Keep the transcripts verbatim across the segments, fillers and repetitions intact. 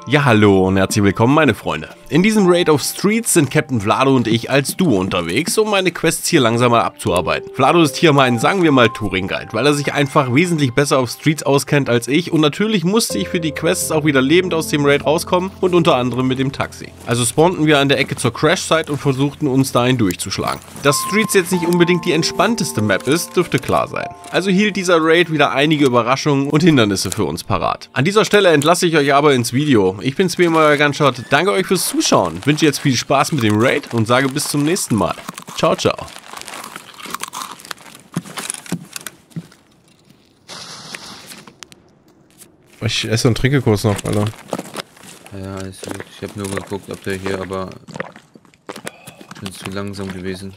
Ja, hallo und herzlich willkommen, meine Freunde. In diesem Raid of Streets sind Captain Vlado und ich als Duo unterwegs, um meine Quests hier langsam mal abzuarbeiten. Vlado ist hier mein, sagen wir mal, Touring-Guide, weil er sich einfach wesentlich besser auf Streets auskennt als ich und natürlich musste ich für die Quests auch wieder lebend aus dem Raid rauskommen und unter anderem mit dem Taxi. Also spawnten wir an der Ecke zur Crash-Site und versuchten uns dahin durchzuschlagen. Dass Streets jetzt nicht unbedingt die entspannteste Map ist, dürfte klar sein. Also hielt dieser Raid wieder einige Überraschungen und Hindernisse für uns parat. An dieser Stelle entlasse ich euch aber ins Video. Ich bin Spearm, euer Gunshot. Danke euch fürs Zuschauen. Wünsche jetzt viel Spaß mit dem Raid und sage bis zum nächsten Mal. Ciao, ciao. Ich esse und trinke kurz noch, Alter. Ja, alles gut. Ich habe nur geguckt, ob der hier, aber ich bin zu langsam gewesen.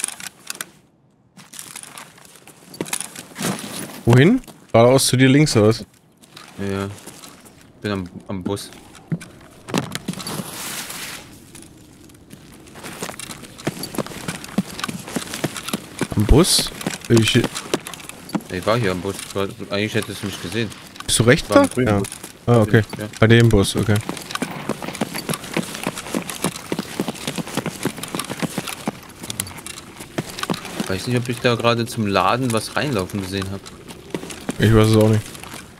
Wohin? Geradeaus zu dir links, oder was? Ja, ich bin am, am Bus. Am Bus? Ich, Ich war hier am Bus. War, eigentlich hättest du mich gesehen. bist du rechts War da? im grünen Ja. Bus. Ah, okay. Ja. Bei dem Bus, okay. Weiß nicht, ob ich da gerade zum Laden was reinlaufen gesehen habe. Ich weiß es auch nicht.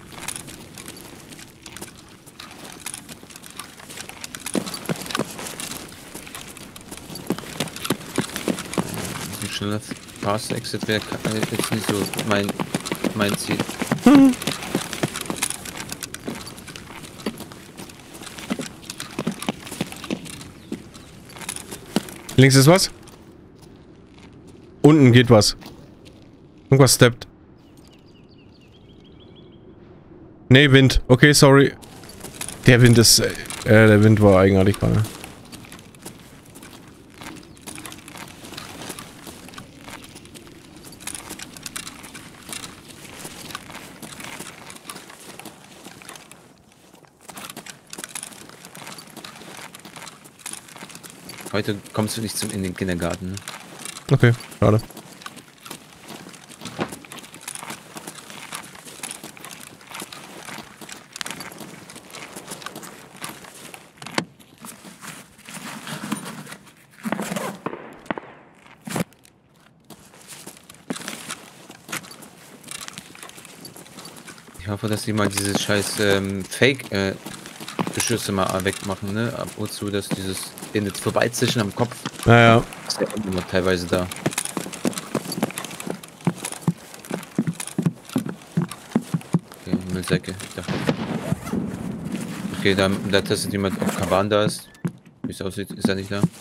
Ein schneller Fast Exit wäre jetzt nicht so mein, mein Ziel. Hm. Links ist was? Unten geht was. Irgendwas steppt. Nee, Wind. Okay, sorry. Der Wind ist... Äh, der Wind war eigenartig gerade. Heute kommst du nicht zum in den Kindergarten. Ne? Okay, schade. Ich hoffe, dass die mal diese scheiß ähm, Fake äh, Beschüsse mal wegmachen, ne? Ab und zu, dass dieses den jetzt vorbeizischen am Kopf. Naja. Ist ja immer teilweise da. Okay, Müllsäcke. Ich dachte. Okay, da, da testet jemand, ob Kaban da ist. Wie es aussieht, ist er nicht da.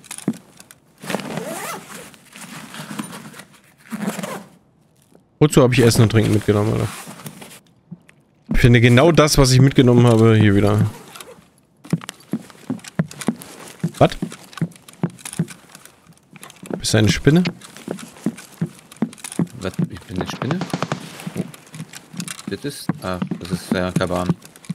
Wozu habe ich Essen und Trinken mitgenommen, Alter? Ich finde genau das, was ich mitgenommen habe, hier wieder. Was? Bist du eine Spinne? Was? Ich bin eine Spinne? Oh. Das ist. Ah, das ist ja Kaban.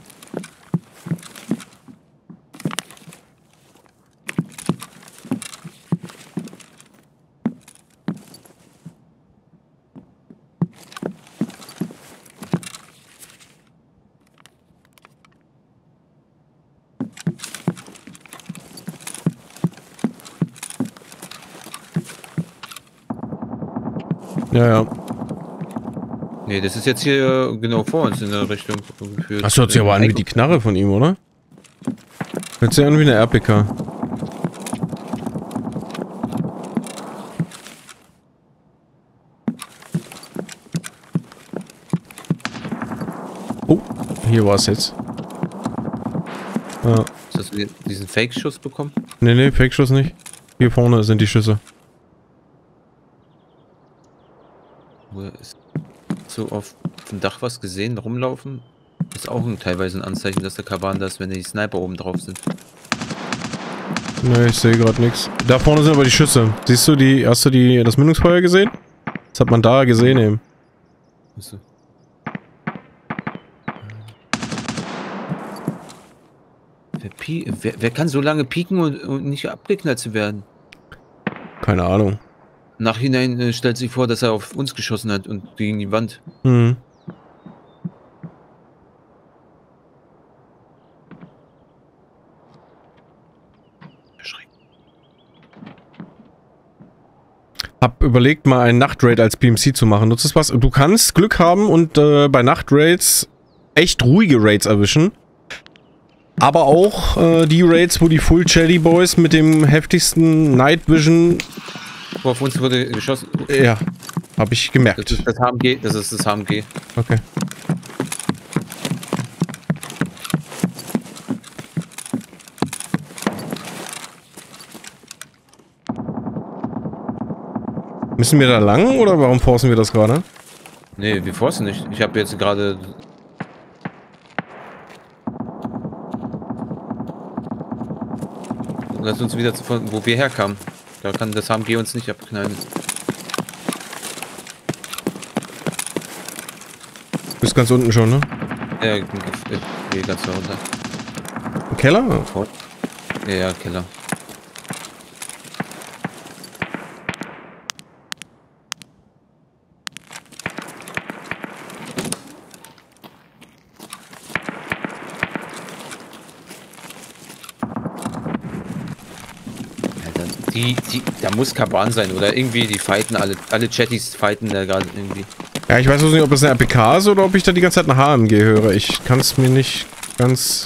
Ja, ja. Nee, das ist jetzt hier genau vor uns in der Richtung geführt. Das hört sich aber an wie die Knarre von ihm, oder? Hört sich an wie eine R P K. Oh, hier war es jetzt. Ja. Hast du diesen Fake-Schuss bekommen? Nee, nee, Fake-Schuss nicht. Hier vorne sind die Schüsse. Wo ist so auf dem Dach was gesehen, rumlaufen? Ist auch ein, teilweise ein Anzeichen, dass der Kaban da ist, wenn die Sniper oben drauf sind. Nee, ich sehe gerade nichts. Da vorne sind aber die Schüsse. Siehst du die, hast du die, das Mündungsfeuer gesehen? Das hat man da gesehen eben. Achso. Wer, pie wer, wer kann so lange pieken und, und nicht abgeknallt zu werden? Keine Ahnung. Nachhinein äh, stellt sich vor, dass er auf uns geschossen hat und gegen die Wand. Mhm. Hab überlegt, mal einen Nachtraid als P M C zu machen. Nutzt es was? Du kannst Glück haben und äh, bei Nachtraids echt ruhige Raids erwischen. Aber auch äh, die Raids, wo die Full Jelly Boys mit dem heftigsten Night Vision... Wo auf uns wurde geschossen. Ja, habe ich gemerkt. Das ist das H M G, das ist das H M G. Okay. Müssen wir da lang oder warum forcen wir das gerade? Nee, wir forcen nicht. Ich habe jetzt gerade... Lass uns wieder zu, wo wir herkamen. Da kann das H M G uns nicht abknallen. Du bist ganz unten schon, ne? Ja, ich gehe ganz da runter. Im Keller? Ja, ja, Keller. Die, die, da muss Kaban sein oder irgendwie die fighten alle, alle Chatties fighten da gerade irgendwie. Ja, ich weiß nicht, ob es eine R P K ist oder ob ich da die ganze Zeit ein H M G höre. Ich kann es mir nicht ganz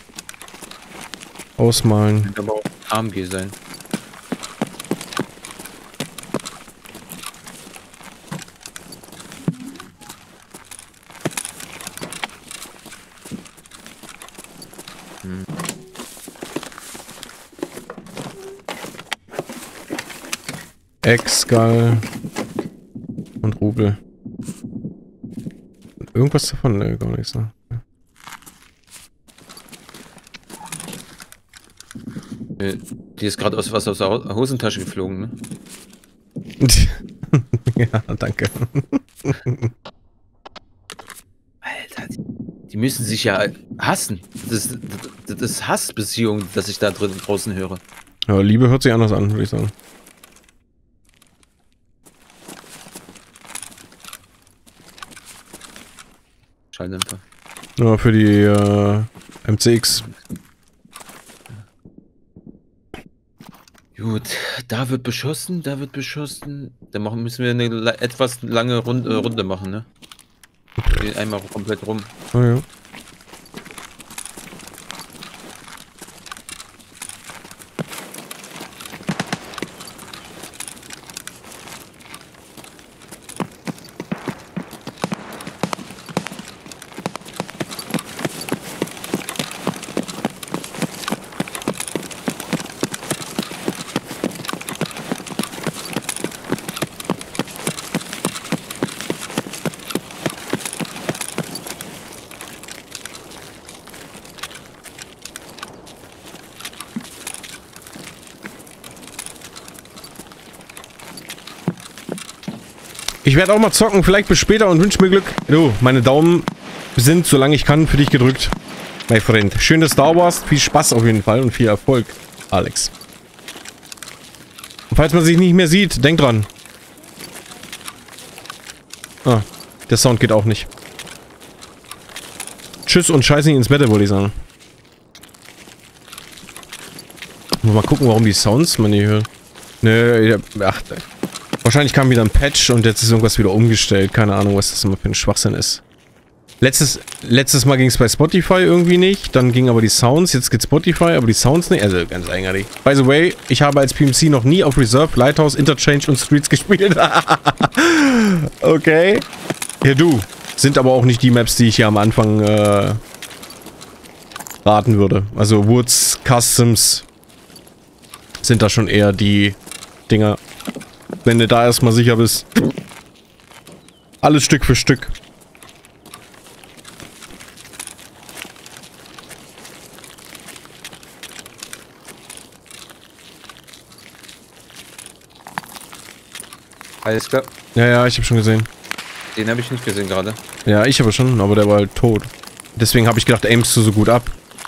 ausmalen. Könnte aber auch H M G sein. Hm. Ex-Skull und Rubel. Irgendwas davon? Ne, gar nichts, ne? Die ist gerade aus was aus der Hosentasche geflogen, ne? Ja, danke. Alter, die, die müssen sich ja hassen. Das, das, das ist Hassbeziehung, dass ich da drin draußen höre. Ja, Liebe hört sich anders an, würde ich sagen. Schalldämpfer. Ja, für die äh, M C X. Gut, da wird beschossen, da wird beschossen. Dann machen, müssen wir eine la etwas lange Runde, äh, Runde machen, ne? Gehen einmal komplett rum. Oh ja. Ich werde auch mal zocken, vielleicht bis später und wünsche mir Glück. Du, meine Daumen sind, solange ich kann, für dich gedrückt. Mein Freund. Schön, dass du da warst. Viel Spaß auf jeden Fall und viel Erfolg, Alex. Und falls man sich nicht mehr sieht, denk dran. Ah, der Sound geht auch nicht. Tschüss und scheiß nicht ins Bett, wollte ich sagen. Mal gucken, warum die Sounds man nicht hört. Nö, ach, wahrscheinlich kam wieder ein Patch und jetzt ist irgendwas wieder umgestellt. Keine Ahnung, was das immer für ein Schwachsinn ist. Letztes, letztes Mal ging es bei Spotify irgendwie nicht. Dann ging aber die Sounds. Jetzt geht Spotify, aber die Sounds nicht. Also ganz eigenartig. By the way, ich habe als P M C noch nie auf Reserve, Lighthouse, Interchange und Streets gespielt. Okay. Ja, du. Sind aber auch nicht die Maps, die ich hier am Anfang äh, raten würde. Also Woods, Customs sind da schon eher die Dinger. Wenn du da erstmal sicher bist. Alles Stück für Stück. Alles klar. Ja, ja, ich habe schon gesehen. Den habe ich nicht gesehen gerade. Ja, ich aber schon, aber der war halt tot. Deswegen habe ich gedacht, aimst du so gut ab.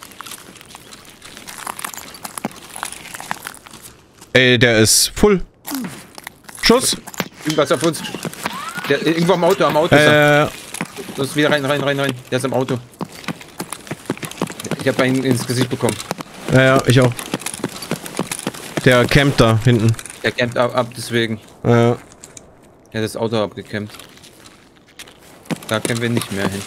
Ey, der ist full. Schuss. Irgendwas auf uns. Der, irgendwo am Auto, am Auto ist Äh, er. Los, wieder rein, rein, rein, rein. Der ist im Auto. Ich habe einen ins Gesicht bekommen. ja, ja, ich auch. Der campt da hinten. Er campt ab, ab deswegen. Ja. Er hat das Auto abgecampt. Da können wir nicht mehr hin.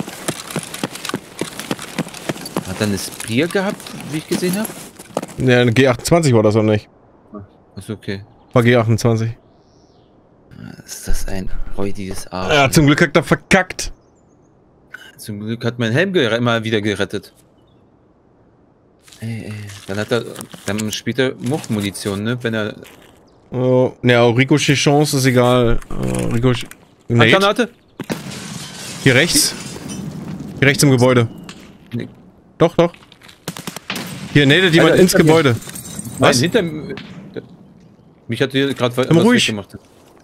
Hat er eine Spear gehabt, wie ich gesehen habe? Ja, eine G achtundzwanzig war das auch nicht. Achso, okay. War G achtundzwanzig. Ist das ein räudiges Arsch? Ja, zum Glück hat er verkackt. Zum Glück hat mein Helm immer wieder gerettet. Ey, ey. Dann hat er dann später Muff-Munition, ne? Wenn er. Oh, ja, Ricochet-Chance ist egal. Oh, Ricochet. Granate? Hier rechts. Hier rechts im Gebäude. Nee. Doch, doch. Hier nadet jemand Alter, ins Gebäude. Was? Nein, hinter mich hat hier gerade was ruhig gemacht.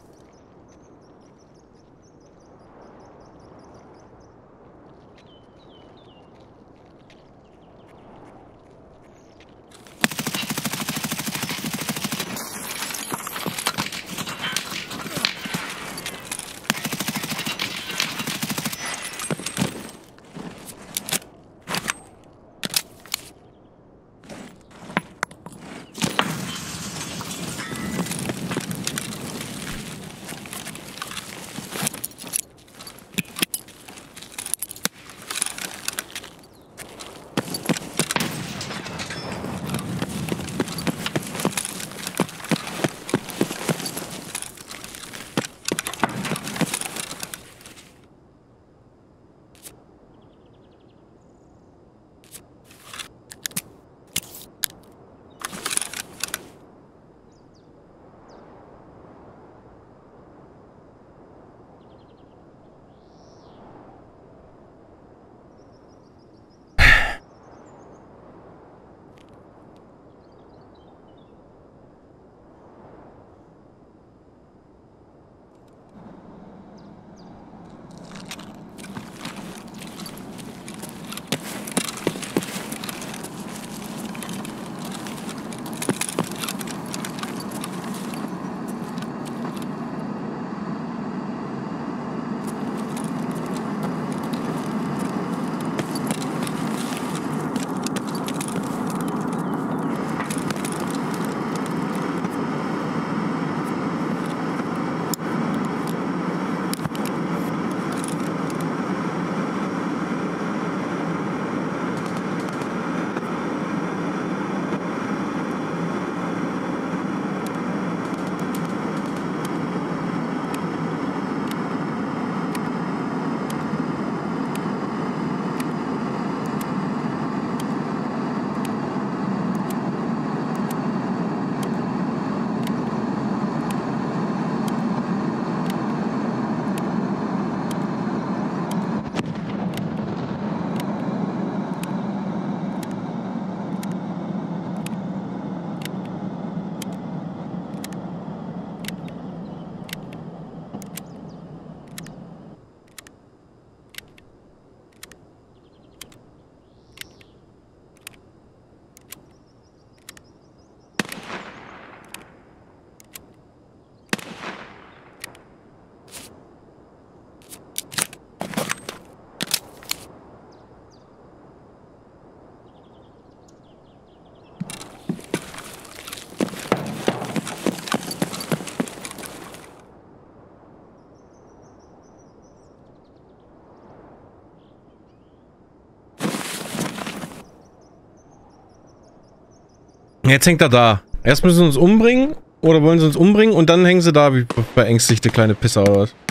Jetzt hängt er da. Erst müssen sie uns umbringen, oder wollen sie uns umbringen und dann hängen sie da wie verängstigte kleine Pisser oder was?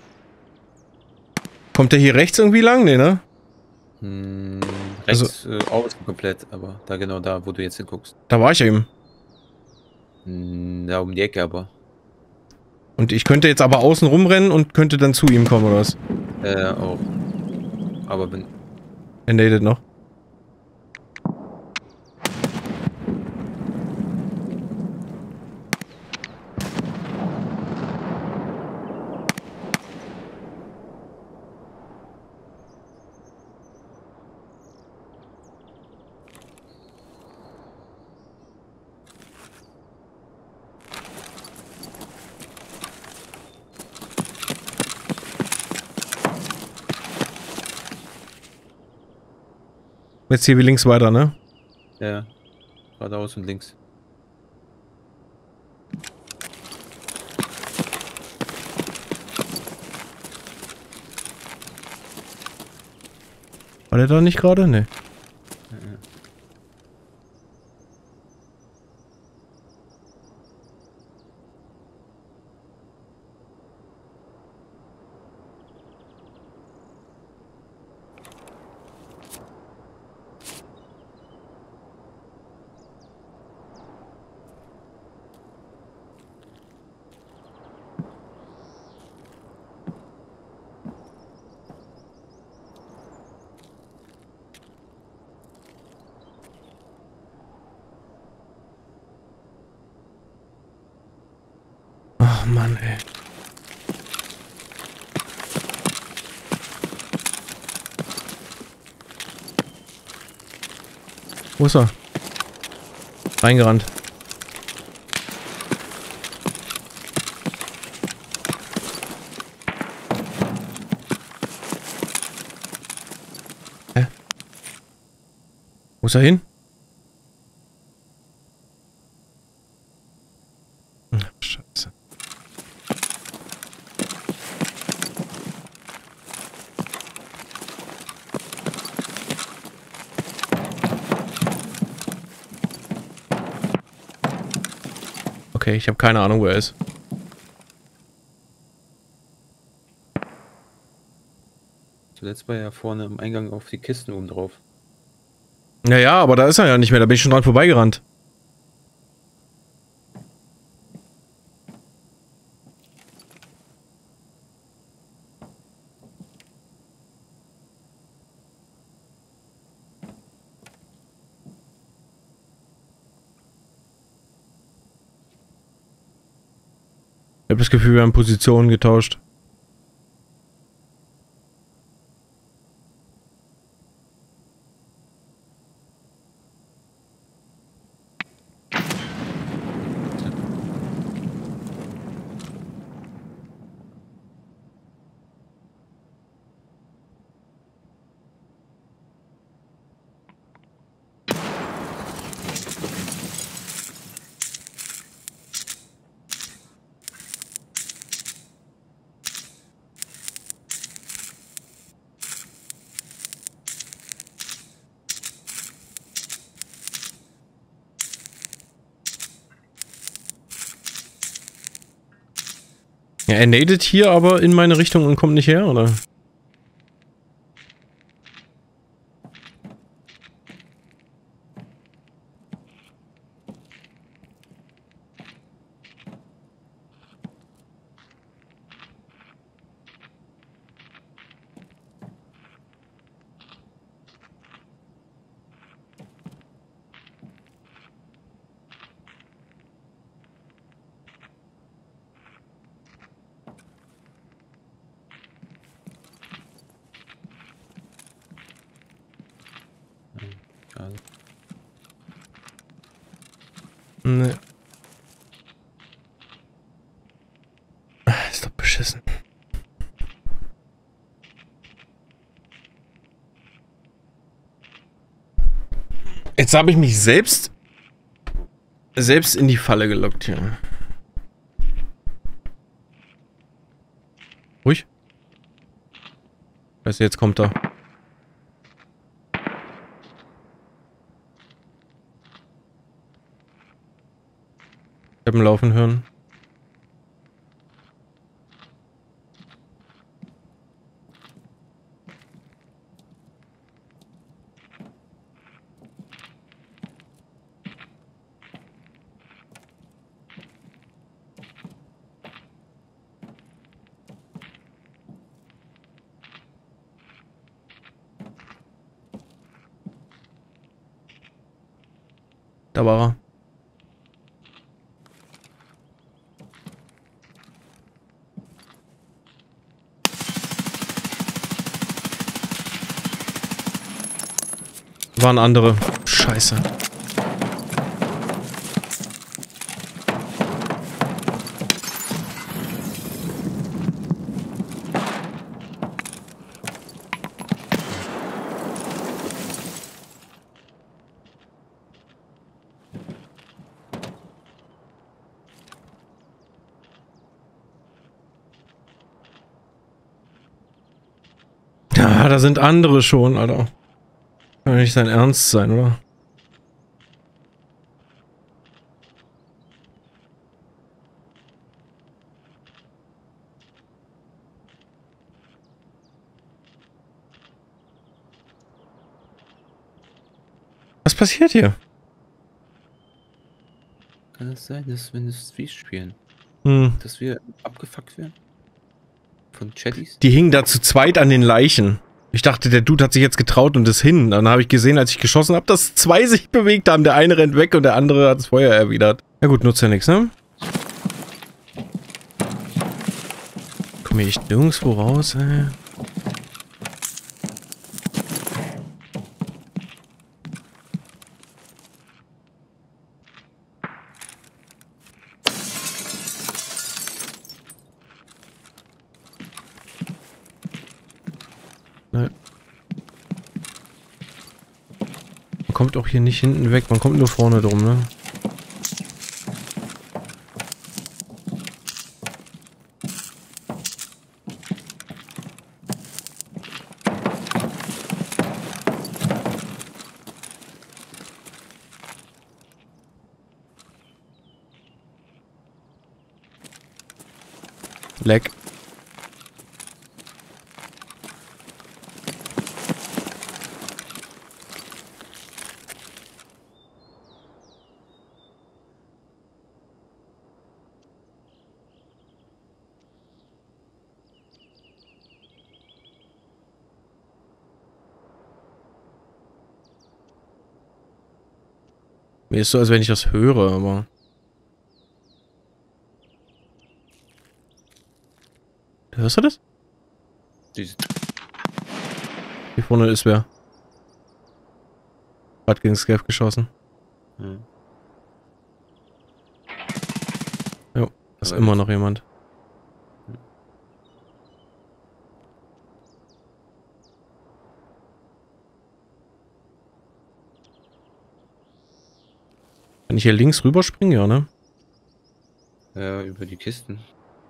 Kommt der hier rechts irgendwie lang? Nee, ne? Hm, rechts also, äh, außen komplett, aber da genau da, wo du jetzt hinguckst. Da war ich eben. Hm, da um die Ecke aber. Und ich könnte jetzt aber außen rumrennen und könnte dann zu ihm kommen, oder was? Äh, auch. Aber wenn... Er nadet noch. Jetzt hier wie links weiter, ne? Ja. Geradeaus und links. War der da nicht gerade? Nee. Ach Mann, ey. Wo ist er? Reingerannt. Hä? Wo ist er hin? Ach, Scheiße. Okay, ich habe keine Ahnung, wo er ist. Zuletzt war er vorne am Eingang auf die Kisten oben drauf. Naja, aber da ist er ja nicht mehr, da bin ich schon dran vorbeigerannt. Ich habe das Gefühl, wir haben Positionen getauscht. Ja, er nadet hier aber in meine Richtung und kommt nicht her, oder? Also, Ne. Ah, ist doch beschissen. Jetzt habe ich mich selbst selbst in die Falle gelockt hier. Ruhig. Weißt du, jetzt kommt er. Ich hab ihn laufen hören. Da war er. Waren andere. Scheiße. Ja, da sind andere schon, Alter. Kann nicht dein Ernst sein, oder? Was passiert hier? Kann es sein, dass wenn wir Street spielen, Hm. dass wir abgefuckt werden? Von Chatties? Die hingen da zu zweit an den Leichen. Ich dachte, der Dude hat sich jetzt getraut und ist hin. Dann habe ich gesehen, als ich geschossen habe, dass zwei sich bewegt haben. Der eine rennt weg und der andere hat das Feuer erwidert. Ja gut, nutzt ja nichts, ne? Komm ich nirgendwo raus, ey. Nein. Man kommt auch hier nicht hinten weg, man kommt nur vorne drum, ne? Leck. Mir ist so, als wenn ich das höre, aber... Hörst du das? Diese Hier vorne ist wer. Hat gegen Scav geschossen. ja. Jo, ist Aber immer ich- noch jemand. Wenn ich hier links rüberspringe, ja, ne? Ja, über die Kisten.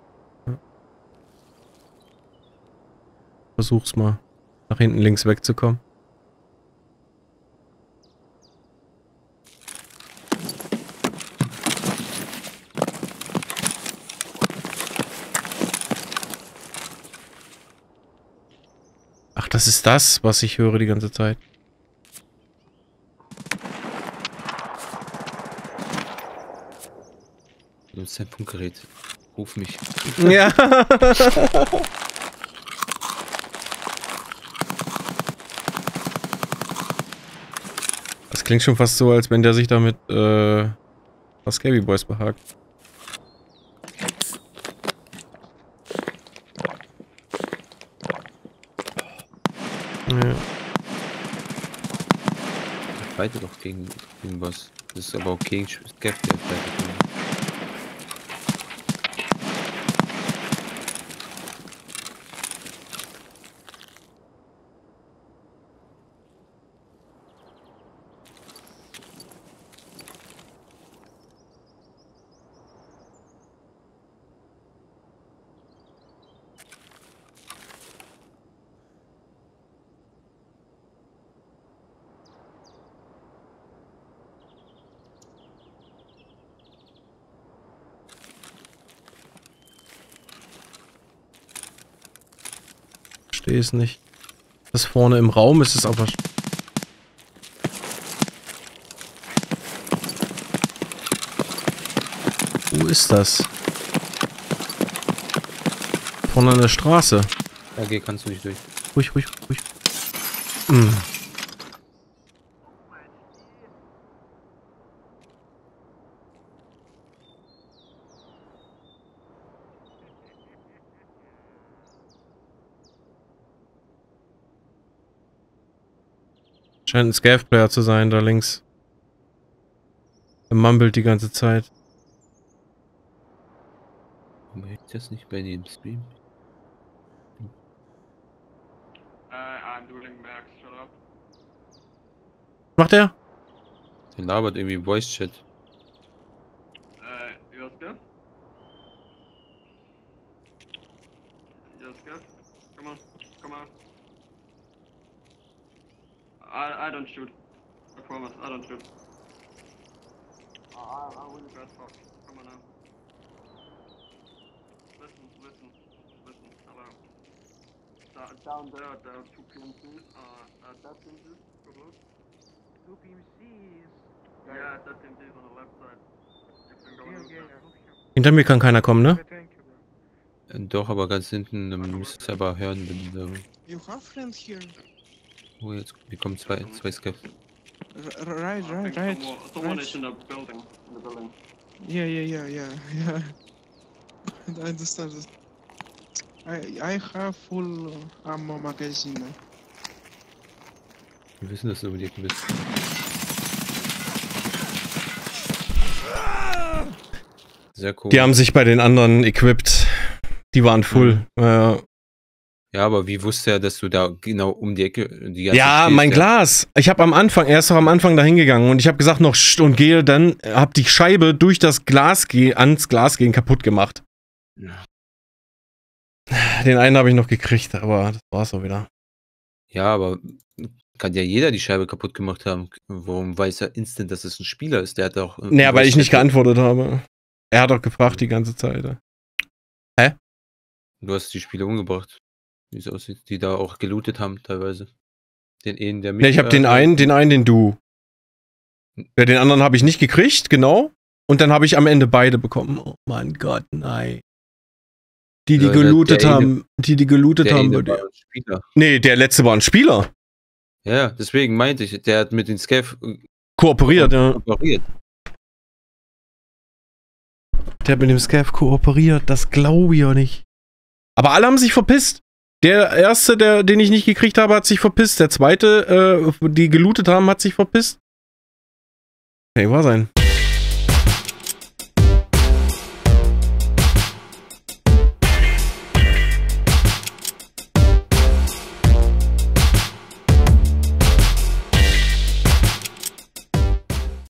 Versuch's mal, nach hinten links wegzukommen. Ach, das ist das, was ich höre die ganze Zeit. Du nutzt dein Funkgerät. Ruf mich. Ja. Das klingt schon fast so, als wenn der sich damit, äh, was Scabby Boys behagt. Ja. Ich fighte doch gegen den Boss. Das ist aber auch gegen Scav, der fightet. Verstehe es nicht. Das vorne im Raum ist es aber... Wo ist das? Vorne an der Straße. Ja, geh, kannst du nicht durch. Ruhig, ruhig, ruhig. Hm. Scheint ein Scav-Player zu sein, da links. Er mumbelt die ganze Zeit. Warum hält das nicht bei dem Stream? Uh, I'm doing Max, shut up. Was macht er? Der labert irgendwie Voice-Chat. Uh, you guys good? You guys good? Come on, come on. I, I don't shoot. I promise, I don't shoot. I, I will get fucked. Come on now. Listen, listen, listen, hello. Da, down there, there are two P M Cs. Uh, uh, that P M Cs, go close. Two P M Cs? Yeah, that P M C is on the left side. You can go and look there. Hinter mir kann keiner kommen, ne? Doch, aber ganz hinten, dann müsstest du aber hören, wenn du... You have friends here. Oh, jetzt wir kommen zwei, zwei Scavs. R right, I right, think right. Someone, someone right. is in the building. In the building. Yeah, yeah, yeah, yeah, yeah. I understand this. I I have full uh, ammo magazine. Wir wissen, dass du über die Ecke bist. Sehr cool. Die haben sich bei den anderen equipped. Die waren full. Mhm. Äh, Ja, aber wie wusste er, dass du da genau um die Ecke die ganze ja, stehst, mein ja? Glas. Ich habe am Anfang, er ist doch am Anfang da hingegangen und ich habe gesagt noch Sch- und gehe dann, hab die Scheibe durch das Glas ge ans Glas gehen kaputt gemacht. Ja. Den einen habe ich noch gekriegt, aber das war's auch wieder. Ja, aber kann ja jeder die Scheibe kaputt gemacht haben. Warum weiß er instant, dass es ein Spieler ist? Der hat auch... Naja, weil ich nicht geantwortet habe. Er hat doch gefragt die ganze Zeit. Hä? Du hast die Spieler umgebracht. Wie es aussieht, die da auch gelootet haben teilweise. Den einen, der Ne, ich habe den einen, den einen, den du. Ja, den anderen habe ich nicht gekriegt, genau. Und dann habe ich am Ende beide bekommen. Oh mein Gott, nein. Die, die Ja, gelootet der eine- haben, die, die gelootet der haben. eine bei war dir. ein Spieler. Nee, der letzte war ein Spieler. Ja, deswegen meinte ich, der hat mit den Scav Kooperiert, ja. kooperiert. Der hat mit dem Scav kooperiert, das glaube ich ja nicht. Aber alle haben sich verpisst. Der erste, der, den ich nicht gekriegt habe, hat sich verpisst. Der zweite, äh, die gelootet haben, hat sich verpisst. Hey, war sein.